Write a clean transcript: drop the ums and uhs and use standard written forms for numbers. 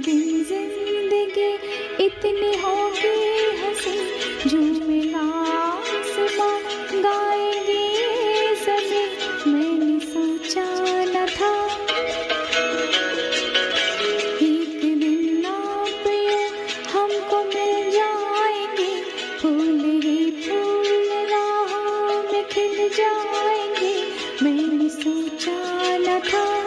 दिन जिंदगी इतनी होगी हंसी, झूमेगा आसमां, गाएंगे सभी, मैंने सोचा न था एक दिन आप यूं हमको मिल जाएंगे, फूल ही फूल राहों में खिल जाएंगे, मैंने सोचा न था।